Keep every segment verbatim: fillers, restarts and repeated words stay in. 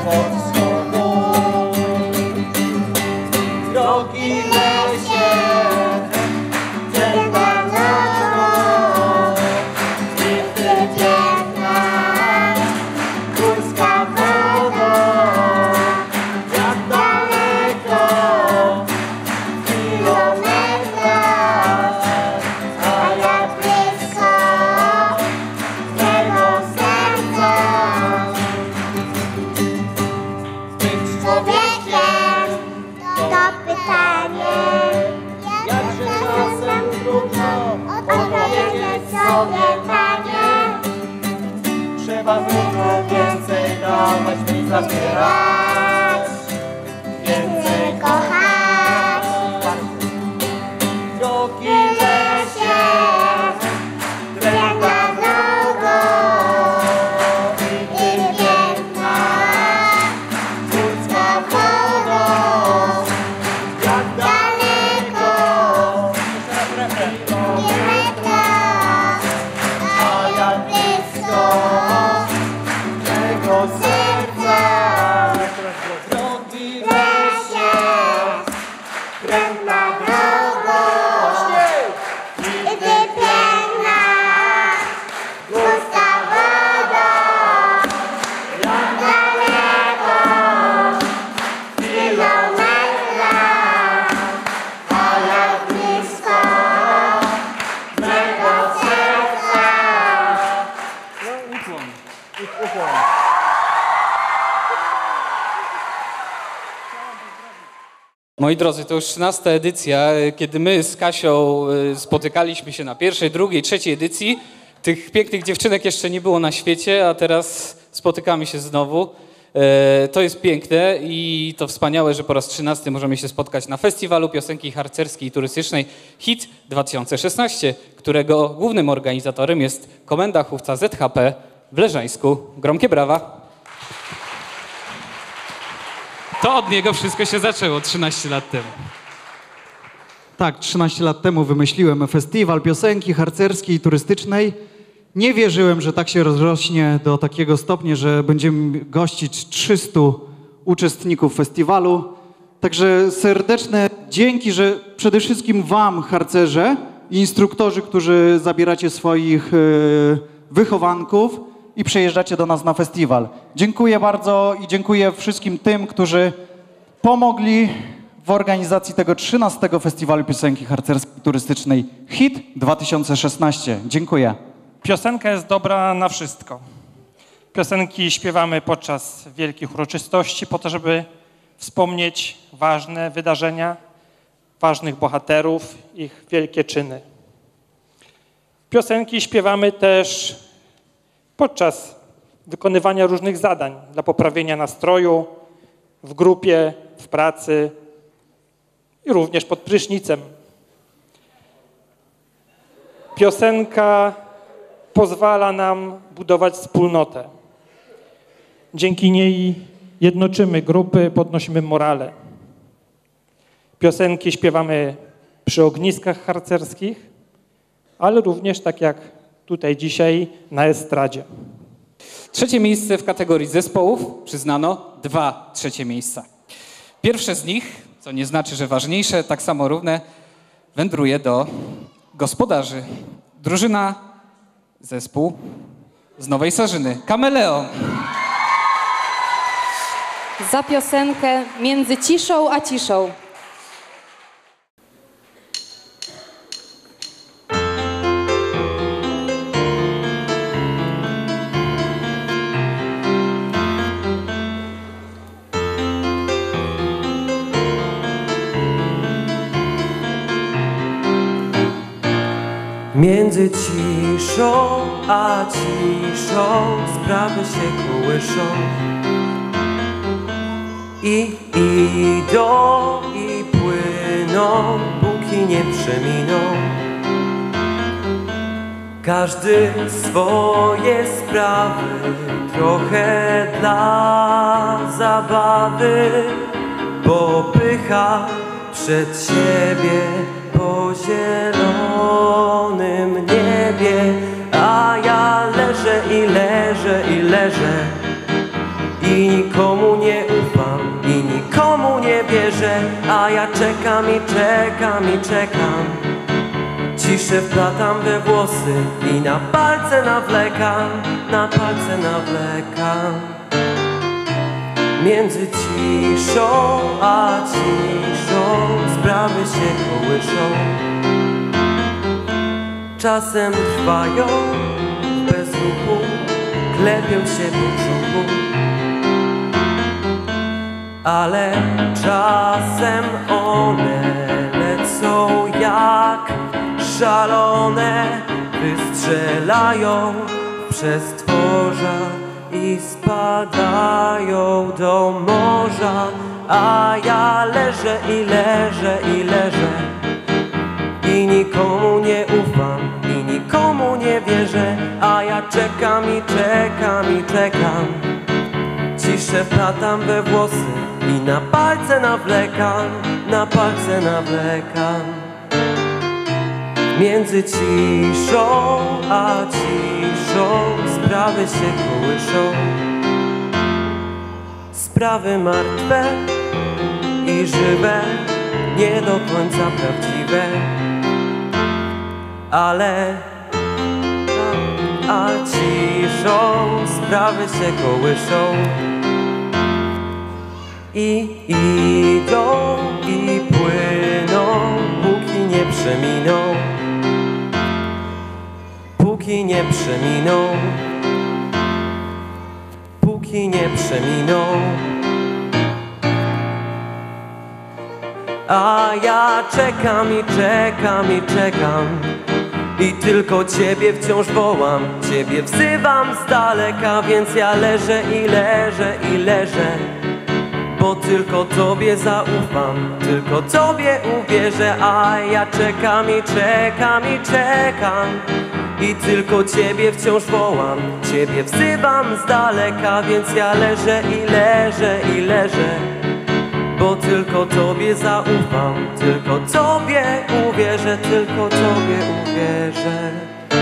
pod sobą. Drogi lesie, drewna nogą, bity piękna, górska wodą. Jak daleko, kilometra, a jak blisko mego serca. Być człowiekiem to pytanie, jakże czasem trudno odpowiedzieć sobie panie. Trzeba tylko więcej dawać, mniej zabierać, więcej kochać. Drogi lesie, drewna nogą, bity piękna, górska wodą. Jak daleko, kilometra, a jak blisko mego serca. Drogi lesie, drewna nogą, bity piękna, górska wodą. Jak daleko, kilometra, a jak blisko mego serca. Moi drodzy, to już trzynasta edycja. Kiedy my z Kasią y, spotykaliśmy się na pierwszej, drugiej, trzeciej edycji, tych pięknych dziewczynek jeszcze nie było na świecie, a teraz spotykamy się znowu. E, to jest piękne i to wspaniałe, że po raz trzynasty możemy się spotkać na Festiwalu Piosenki Harcerskiej i Turystycznej HIT dwa tysiące szesnaście, którego głównym organizatorem jest Komenda Chówca Z H P w Leżańsku. Gromkie brawa. To od niego wszystko się zaczęło trzynaście lat temu. Tak, trzynaście lat temu wymyśliłem festiwal piosenki harcerskiej i turystycznej. Nie wierzyłem, że tak się rozrośnie do takiego stopnia, że będziemy gościć trzystu uczestników festiwalu. Także serdeczne dzięki, że przede wszystkim wam, harcerze i instruktorzy, którzy zabieracie swoich yy, wychowanków i przyjeżdżacie do nas na festiwal. Dziękuję bardzo i dziękuję wszystkim tym, którzy pomogli w organizacji tego trzynastego Festiwalu Piosenki Harcerskiej i Turystycznej HIT dwa tysiące szesnaście. Dziękuję. Piosenka jest dobra na wszystko. Piosenki śpiewamy podczas wielkich uroczystości po to, żeby wspomnieć ważne wydarzenia, ważnych bohaterów, ich wielkie czyny. Piosenki śpiewamy też podczas wykonywania różnych zadań dla poprawienia nastroju, w grupie, w pracy i również pod prysznicem. Piosenka pozwala nam budować wspólnotę. Dzięki niej jednoczymy grupy, podnosimy morale. Piosenki śpiewamy przy ogniskach harcerskich, ale również, tak jak tutaj dzisiaj, na estradzie. Trzecie miejsce w kategorii zespołów przyznano dwa trzecie miejsca. Pierwsze z nich, co nie znaczy, że ważniejsze, tak samo równe, wędruje do gospodarzy. Drużyna, zespół z Nowej Sarzyny. Kameleon. Za piosenkę Między ciszą a ciszą. Między ciszą a ciszą sprawy się kołyszą i idą i płyną, póki nie przeminą. Każdy swoje sprawy, trochę dla zabawy, bo pycha przed siebie po zielonym niebie. A ja leżę i leżę i leżę i nikomu nie ufam, i nikomu nie wierzę, a ja czekam i czekam i czekam. Ciszę wplatam we włosy i na palce nawlekam, na palce nawlekam. Między ciszą a ciszą sprawy się kołyszą. Czasem trwają w bezruchu, klepią się po brzuchu. Ale czasem one lecą jak szalone, wystrzelają w przestworza i spadają do morza. A ja leżę i leżę i leżę i nikomu nie ufam, i nikomu nie wierzę, a ja czekam i czekam i czekam. Ciszę wplatam we włosy i na palce nawlekam, na palce nawlekam. Między ciszą a ciszą sprawy się kołyszą. Sprawy martwe i żywe, nie do końca prawdziwe. Ale a ciszą sprawy się kołyszą. I idą i płyną, póki nie przeminą, póki nie przeminą, póki nie przeminą. A ja czekam i czekam i czekam i tylko Ciebie wciąż wołam, Ciebie wzywam z daleka, więc ja leżę i leżę i leżę, bo tylko Tobie zaufam, tylko Tobie uwierzę. A ja czekam i czekam i czekam i tylko Ciebie wciąż wołam, Ciebie wzywam z daleka, więc ja leżę i leżę i leżę, bo tylko Tobie zaufam, tylko Tobie uwierzę, tylko Tobie uwierzę.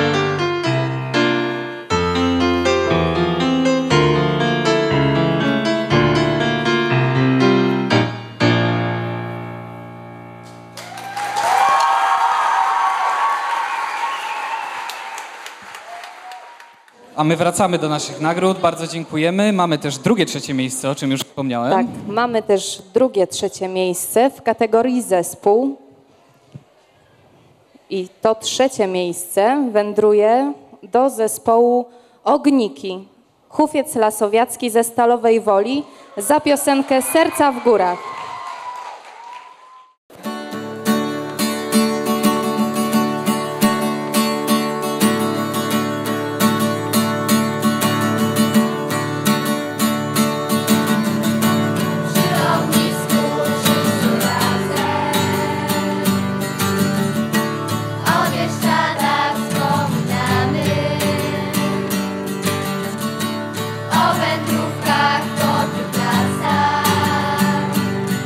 A my wracamy do naszych nagród. Bardzo dziękujemy. Mamy też drugie, trzecie miejsce, o czym już wspomniałem. Tak, mamy też drugie, trzecie miejsce w kategorii zespół. I to trzecie miejsce wędruje do zespołu Ogniki. Hufiec Lasowiacki ze Stalowej Woli za piosenkę Serca w górach. O wędrówkach po tych lasach.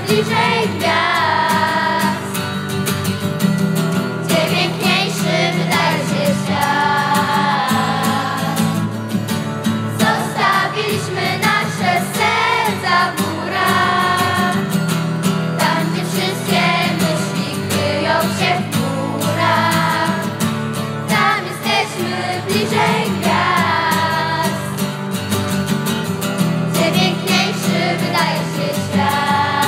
bliżej gwiazd, gdzie piękniejszy wydaje się świat. Zostawiliśmy nasze serca w górach, tam gdzie wszystkie myśli kryją się w chmurach. Tam jesteśmy bliżej gwiazd, gdzie piękniejszy wydaje się świat.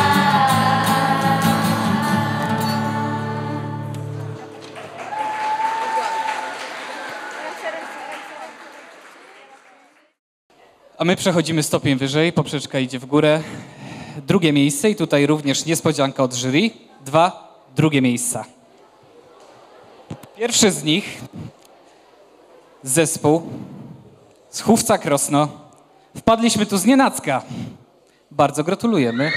A my przechodzimy stopień wyżej, poprzeczka idzie w górę. Drugie miejsce i tutaj również niespodzianka od jury. Dwa drugie miejsca. Pierwszy z nich zespół z Chówca Krosno. Wpadliśmy tu z nienacka. Bardzo gratulujemy.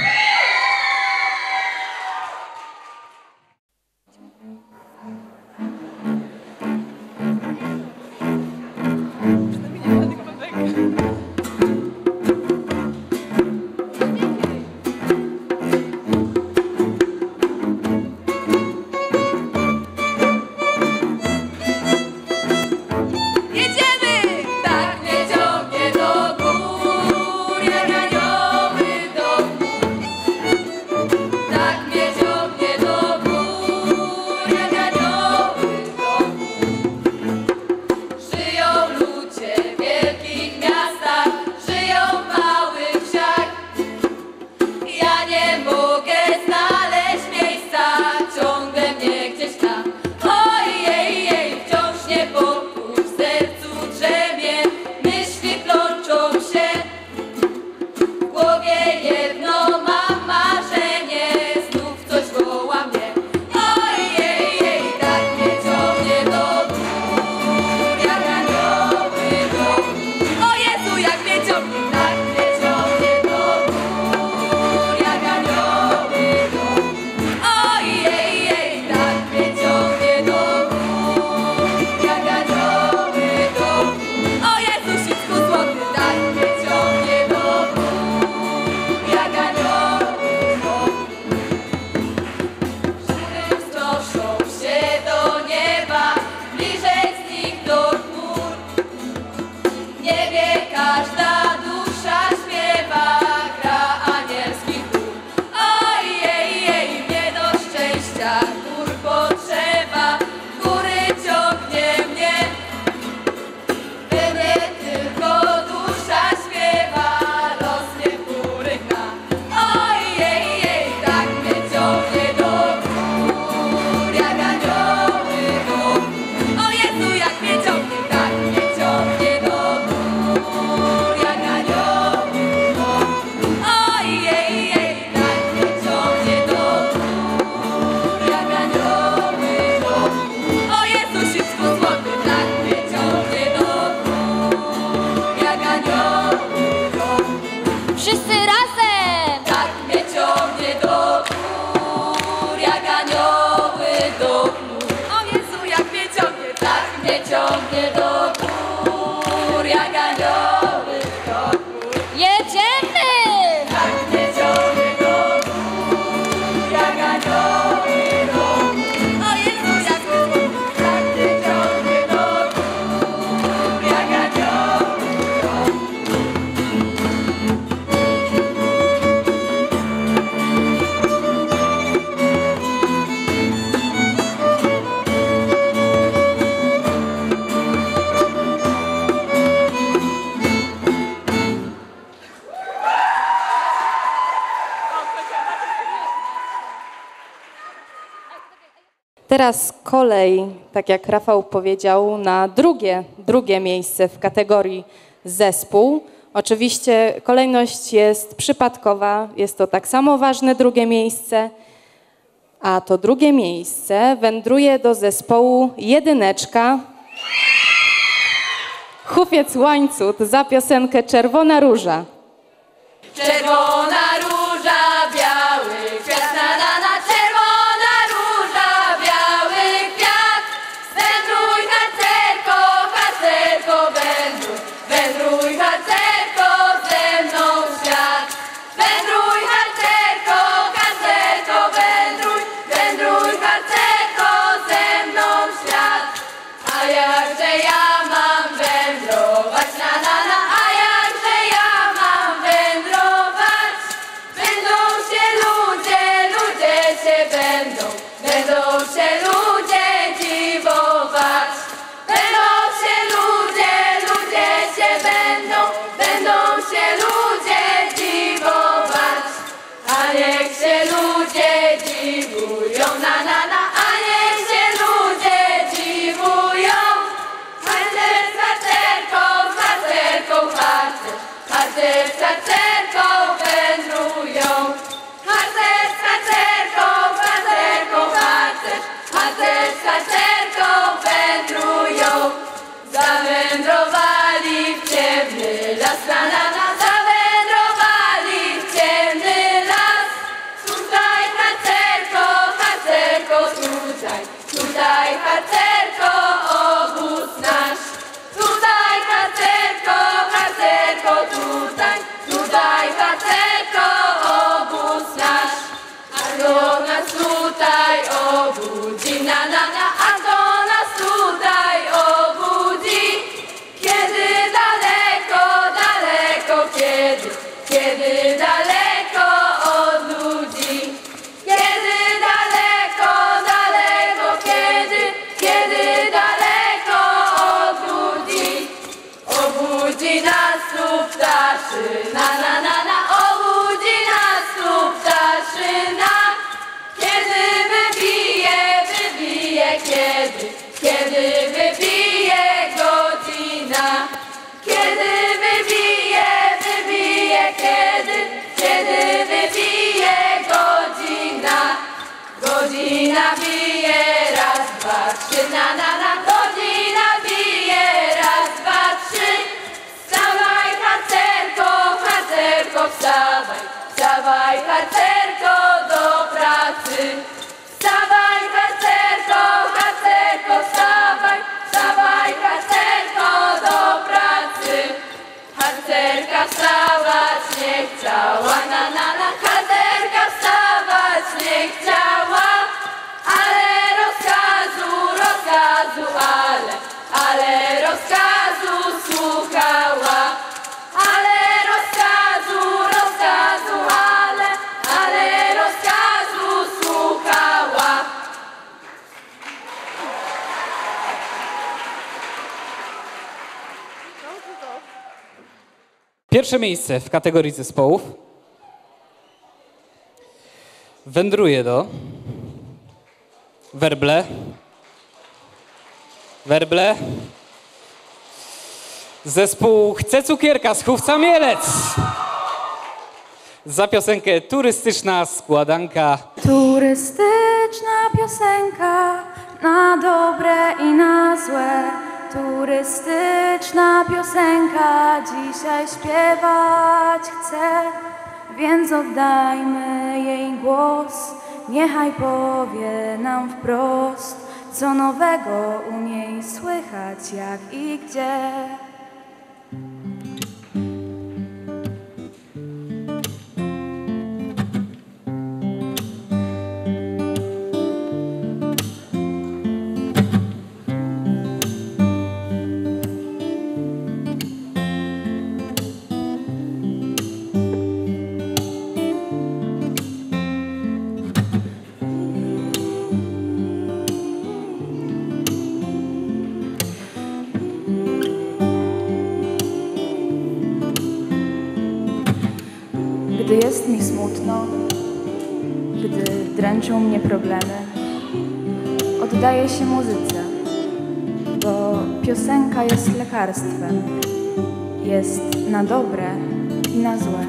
Jedziemy! Tak mnie ciągnie do gór, jak anioły do gór. Tak mnie ciągnie do gór, jak anioły do gór. Żyją ludzie w wielkich miastach, żyją w małych wsiach. Ja nie mogę znaleźć miejsca, ciągle mnie gdzieś tam. Ojej, jej, wciąż niepokój w sercu drzemie, myśli plączą się. W głowie jedno mam marzenie, znów coś woła mnie. Ojej, jej, tak mnie ciągnie do gór, jak anioły do gór. O Jezu, jak mnie ciągnie, tak mnie ciągnie do gór, jak anioły do gór. Ojej, jej, tak mnie ciągnie do gór, jak anioły do gór. O Jezu, wszystko złoty, tak mnie ciągnie do gór, jak anioły do gór. Chmury wznoszą się do nieba, bliżej z nich do chmur. W niebie każda dusza śpiewa, gra anielski chór. Ojej, jej, mnie do szczęścia gór potrzeba, góry ciągnie mnie. We mnie tylko dusza śpiewa, los mnie w góry gna. Ojej, jej, tak mnie ciągnie do gór, jak anioły do gór. O Jezu, jak mnie ciągnie, tak mnie ciągnie do gór, jak anioły do gór. Ojej, jej, tak mnie ciągnie do gór, jak anioły do gór. O Jezu, wszystko złoty, tak mnie ciągnie do gór, jak anioły do gór. Wszyscy razem! Tak mnie ciągnie do gór, jak anioły do gór. O Jezu, jak mnie ciągnie, tak mnie ciągnie do gór, jak anioły do gór. Jedziemy! Tak mnie ciągnie do gór, jak anioły do gór. O Jezu, jak mnie ciągnie, tak mnie ciągnie do gór, jak anioły do gór. Teraz kolej, tak jak Rafał powiedział, na drugie, drugie miejsce w kategorii zespół. Oczywiście kolejność jest przypadkowa, jest to tak samo ważne drugie miejsce, a to drugie miejsce wędruje do zespołu Jedyneczka. Hufiec Łańcut za piosenkę Czerwona Róża. Czerwona róża, biały kwiat, na na na, czerwona róża, biały kwiat. Wędruj harcerko, harcerko, wędruj, wędruj harcerko, ze mną w świat. Wędruj harcerko, harcerko. Godzina bije, raz, dwa, trzy, na, na, na. Godzina bije, raz, dwa, trzy. Wstawaj, harcerko, harcerko, wstawaj. Wstawaj, harcerko, do pracy. Wstawaj, harcerko, harcerko, wstawaj. Wstawaj, harcerko, do pracy. Harcerka wstawać nie chciała, na, na, na. Harcerka wstawać nie chciała, ale rozkazu, rozkazu, ale, ale rozkazu słuchała. Ale rozkazu, rozkazu, ale, ale rozkazu słuchała. Pierwsze miejsce w kategorii zespołów wędruje do Werble. Werble. Zespół Chcę cukierka z Chówca Mielec. Za piosenkę Turystyczna składanka. Turystyczna piosenka na dobre i na złe. Turystyczna piosenka dzisiaj śpiewać chcę, więc oddajmy jej głos. Niechaj powie nam wprost, co nowego u niej słychać, jak i gdzie. Gdy jest mi smutno, gdy dręczą mnie problemy, oddaję się muzyce, bo piosenka jest lekarstwem, jest na dobre i na złe.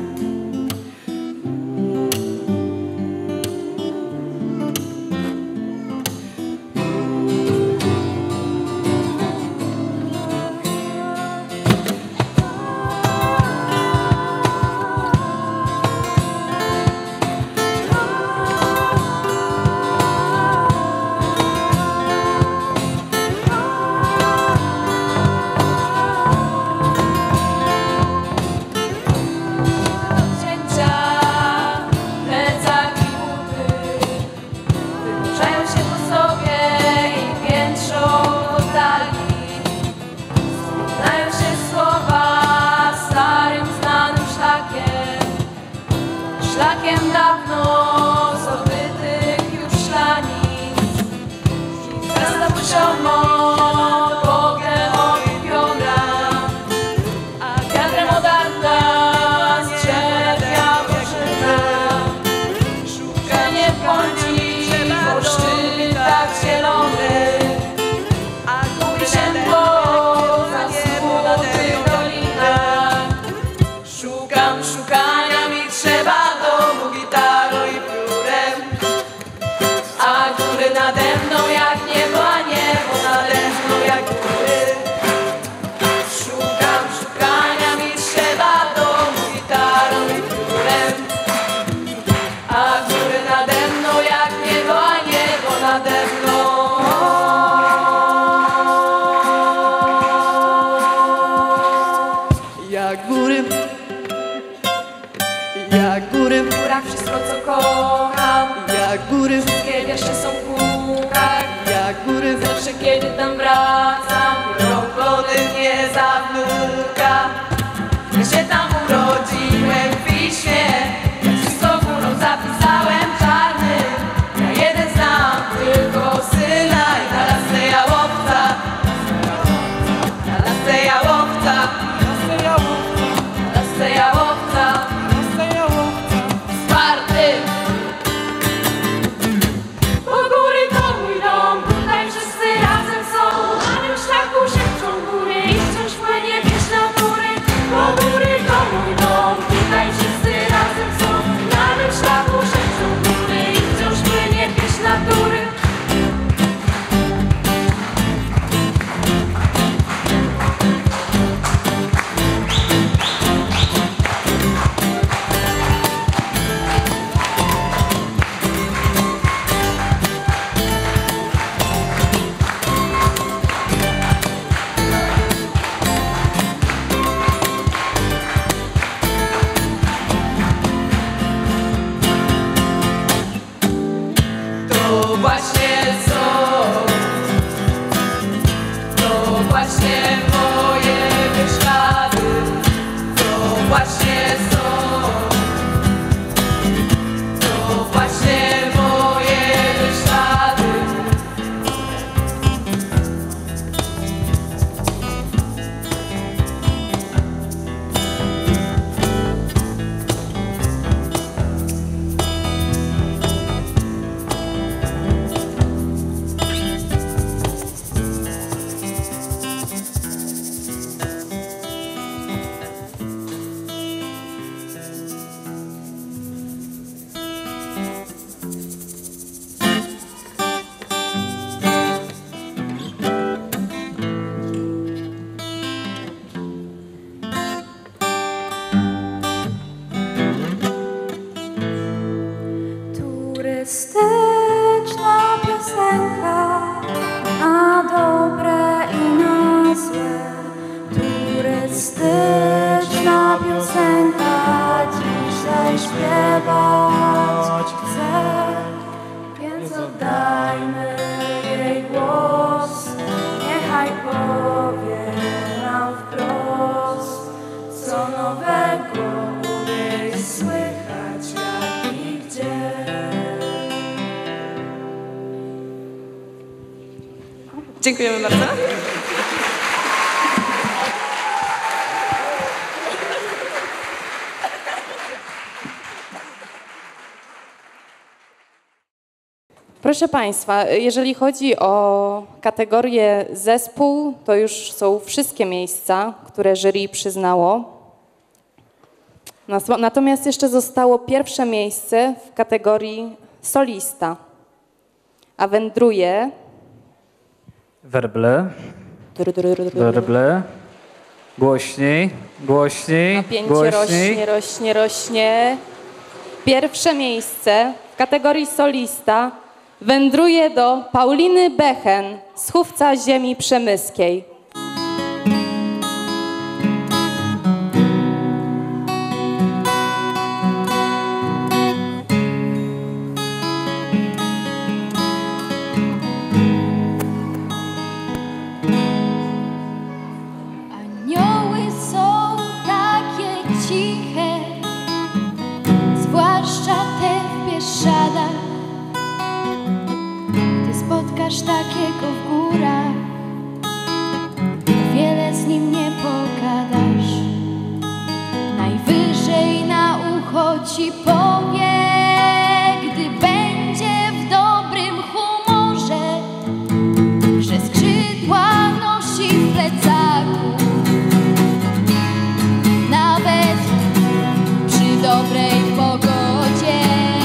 Szlakiem dawno zdobytych już szlanic, miasta poziomo bogiem okupiona, a wiatrem odarta z drzew jałowczyna. Szukanie błądzi po szczytach zielonych, a góry ziętło za smutnych dolinach. Szukam, szukania mi trzeba domu gitarą i piórem, a góry nade mną jak niebo, a niebo nade mną jak góry. Szukam, szukania mi trzeba domu gitarą i piórem, a góry nade mną jak niebo, a niebo nade mną. Jak góry, jak góry, W górach wszystko co kocham, jak góry, wszystkie wiersze są w górach. jak góry, Zawsze kiedy tam wracam, biorą plony mnie za wnuka. Ja się tam urodziłem w Wiśnie, wszystko górą zapisałem czarnym. Ja jeden znam tylko syna i na lasce jałowca, na lasce jałowca, na lasce jałowca, czwarty. Bo góry to mój dom, tutaj wszyscy razem są. Na tym szlaku właśnie są, to właśnie moje wyślady, to właśnie są, to właśnie moje wyślady. Turystyczna piosenka na dobre i na złe. Turystyczna piosenka dzisiaj śpiewać chcę, więc oddajmy jej głos. Niechaj powie nam wprost, co nowego u niej słychać, jak i gdzie. Dziękujemy bardzo. Proszę Państwa, jeżeli chodzi o kategorię zespół, to już są wszystkie miejsca, które jury przyznało. Nas- Natomiast jeszcze zostało pierwsze miejsce w kategorii solista, a wędruje... Werble, werble. Głośniej, głośniej, Napięcie głośniej. rośnie, rośnie, rośnie. Pierwsze miejsce w kategorii solista wędruje do Pauliny Bechen z Chówca Ziemi Przemyskiej. Anioły są takie ciche, zwłaszcza te w Bieszczadach. Ty spotkasz takiego w górach, wiele z nim nie pogadasz. Najwyżej na ucho ci powie, gdy będzie w dobrym humorze, że skrzydła nosi w plecaku. Nawet przy dobrej pogodzie.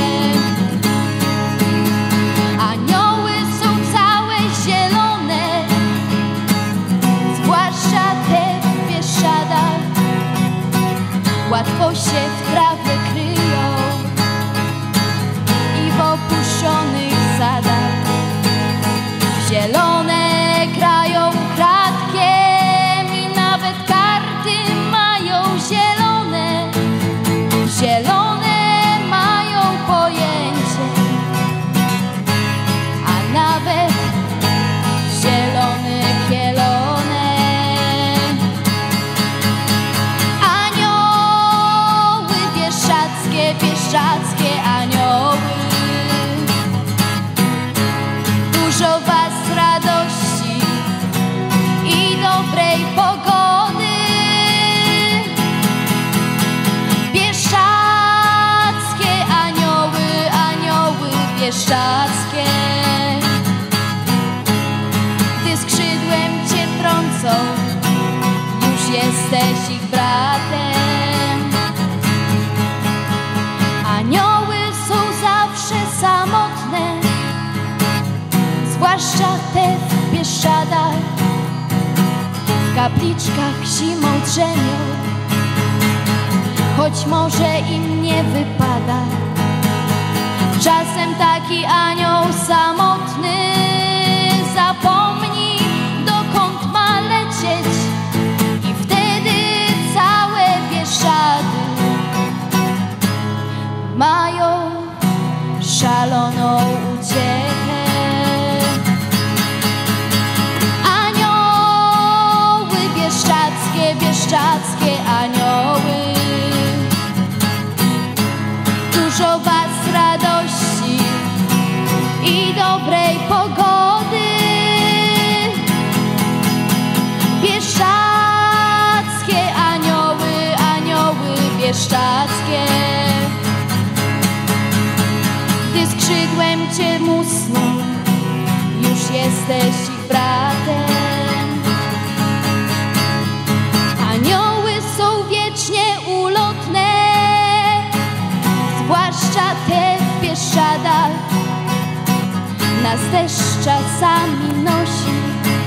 Anioły są całe zielone, zwłaszcza te w Bieszczadach. Łatwo się w trawę kryją i w opuszczonych sadach. Zielone grają kratkiem i nawet karty mają zielone. Zielone mają pojęcie, a nawet zielone kielone. Anioły bieszczackie, bieszczackie anioły. Dużo was radości i dobrej pogody. Bieszczackie anioły, anioły bieszczackie. Gdy skrzydłem cię trącą, już jesteś ich bratem. Anioły są zawsze samotne, zwłaszcza te w Bieszczadach. W kapliczkach zimą drzemią, choć może im nie wypada. Czasem taki anioł samotny zapomni, dokąd ma lecieć, i wtedy całe Bieszczady mają szaloną uciechę. dobrej pogody. Bieszczackie anioły, anioły bieszczackie. Gdy skrzydłem cię musną, już jesteś ich bratem. Anioły są wiecznie ulotne, zwłaszcza te w Bieszczadach. Nas deszcz czasami nosi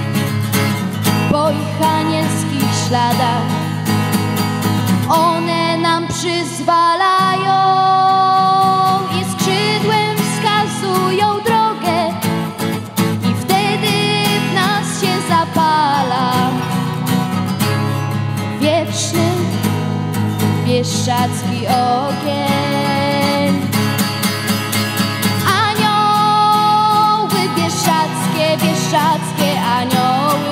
po ich anielskich śladach. One nam przyzwalają i skrzydłem wskazują drogę, i wtedy w nas się zapala wieczny bieszczacki ogień. Anioły bieszczackie, bieszczackie anioły,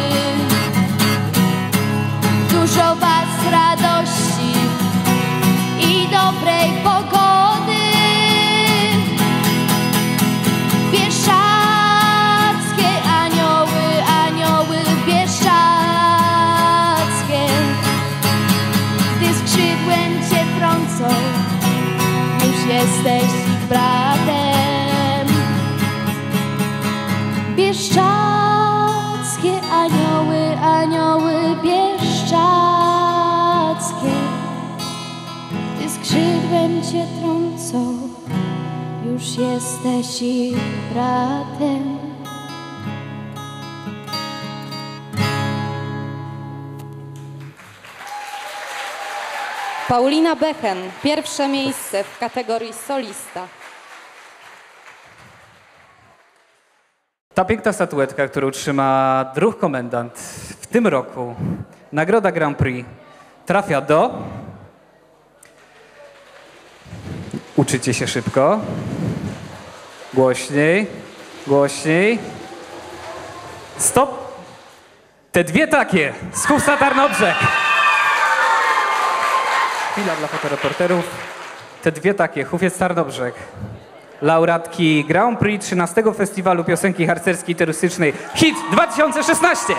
dużo was radości i dobrej pogody. Bieszczackie anioły, anioły bieszczackie. Gdy skrzydłem cię trącą, już jesteś ich bratem. Bieszczackie anioły, anioły bieszczackie. Gdy skrzydłem cię trącą, już jesteś ich bratem. Paulina Bechen, pierwsze miejsce w kategorii solista. Ta piękna statuetka, którą trzyma druh komendant w tym roku, nagroda Grand Prix, trafia do... Uczycie się szybko. Głośniej, głośniej. Stop! Te dwie takie z Hufsa Tarnobrzeg. Chwila dla fotoreporterów. Te dwie takie, Hufiec Tarnobrzeg. Laureatki Grand Prix trzynastego Festiwalu Piosenki Harcerskiej Turystycznej Hit dwa tysiące szesnaście.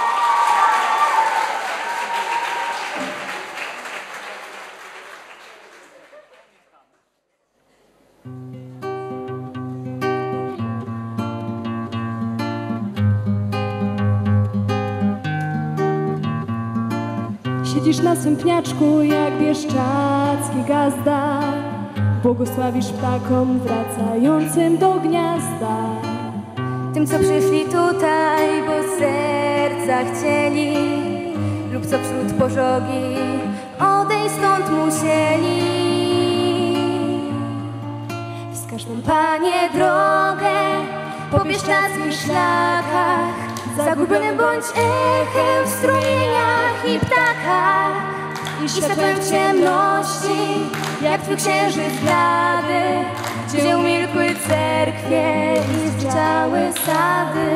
Siedzisz na swym pniaczku jak bieszczacki gazda, błogosławisz ptakom wracającym do gniazda. Tym, co przyszli tutaj, bo serca chcieli, lub co wśród pożogi odejść stąd musieli. Wskaż nam, Panie, drogę po bieszczadzkich szlakach, zagubionym bądź echem w strumieniach i ptakach, i światłem w ciemności, jak Twój księżyc blady, gdzie umilkły cerkwie i zdziały sady.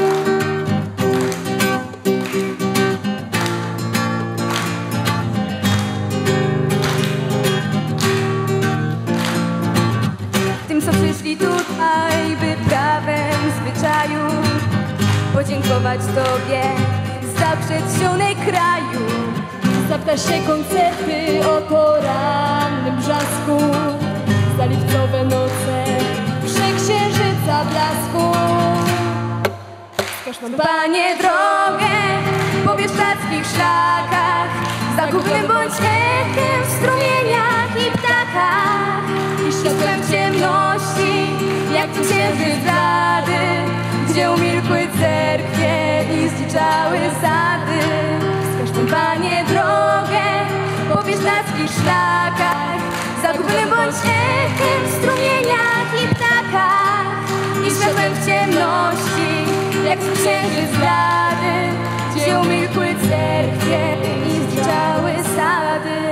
Tym, co przyszli tutaj, by prawem zwyczaju podziękować Tobie za przedsionek kraju, za ptasie koncerty o porannym brzasku, za lipcowe noce przy księżyca blasku. Wskaż nam, Panie, drogę po bieszczadzkich szlakach, zagubionym bądź echem w strumieniach i ptakach, i światłem ciemności, jak Twój księżyc blady, gdzie umilkły cerkwie i zdziczały sady. Wskaż nam, Panie, drogę po bieszczadzkich szlakach, zagubionym bądź echem w strumieniach i ptakach, i światłem w ciemności, jak Twój księżyc blady, gdzie umilkły cerkwie i zdziczały sady.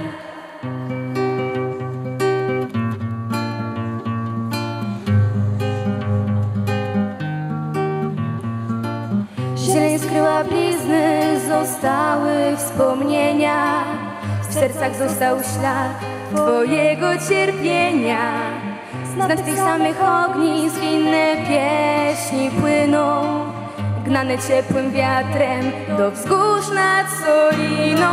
Zieleń skryła blizny zostałych wspomnienia, w sercach został ślad Twojego cierpienia. z nad tych samych ognisk inne pieśni płyną, gnane ciepłym wiatrem do wzgórz nad Soliną.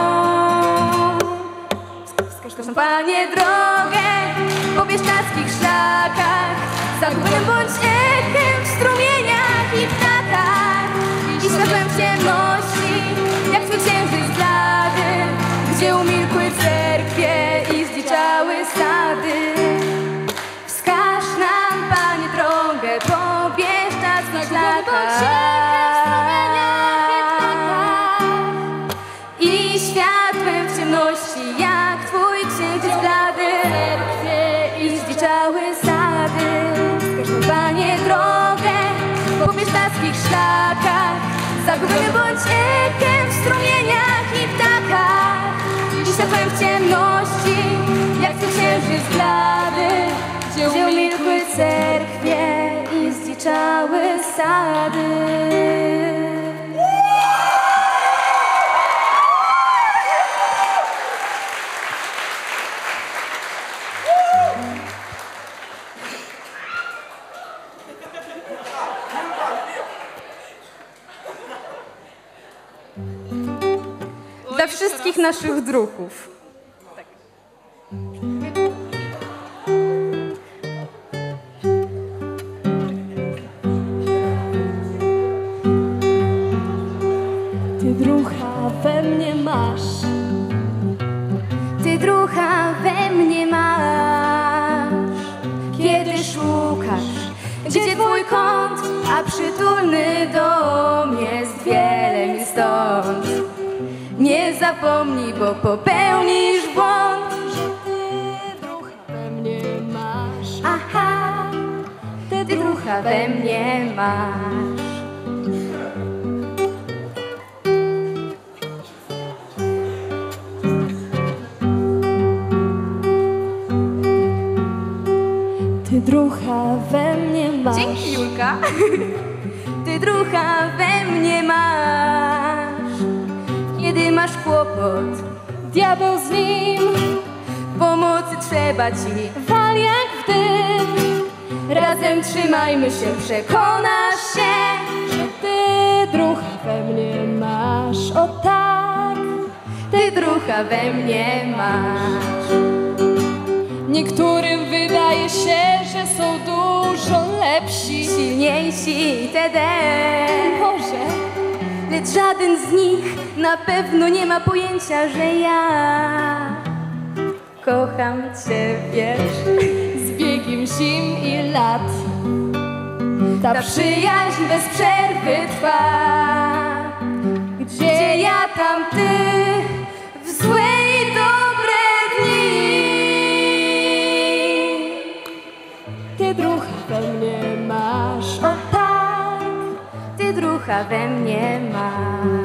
Wskaż nam, Panie, drogę po bieszczadzkich szlakach, zagubionym bądź echem w strumieniach i ptakach, i światłem w ciemności, jak twój księżyc blady, gdzie umilkły cerkwie i zdziczały sady. Wskaż nam, Panie, drogę po bieszczadzkich szlakach i światłem w ciemności, jak twój księżyc blady, i zdziczały sady. Wskaż nam, Panie, drogę po bieszczadzkich szlakach, zagubiony bądź echem w strumieniach i ptakach, i światłem w ciemności, jak twój księżyc blady, gdzie umilkły cerkwie i zdziczały sady. Dla wszystkich naszych druhów. Ty drucha we mnie masz, Ty drucha we mnie masz, kiedy szukasz, gdzie twój kąt, a przytulny dom jest wiele mi stąd. Nie zapomnij, bo popełnisz błąd, że ty drucha we mnie masz. aha, Ty ty drucha we mnie masz. Ty drucha we mnie masz. Dzięki, Julka. Ty drucha we mnie masz, kiedy masz kłopot, Diabeł z nim pomocy trzeba ci, wal jak w dym. razem trzymajmy się, przekonasz się, Że ty drucha we mnie masz. O tak, ty drucha we mnie masz. niektórym wydaje się, że są dużo lepsi. Silniejsi itd. Może Lecz żaden z nich na pewno nie ma pojęcia, że ja kocham cię, wiesz. z biegiem zim i lat Ta przyjaźń bez przerwy trwa. Gdzie ja, tam ty, w złe i dobre dni. Ty drucha we mnie masz. O tak, ty drucha we mnie masz.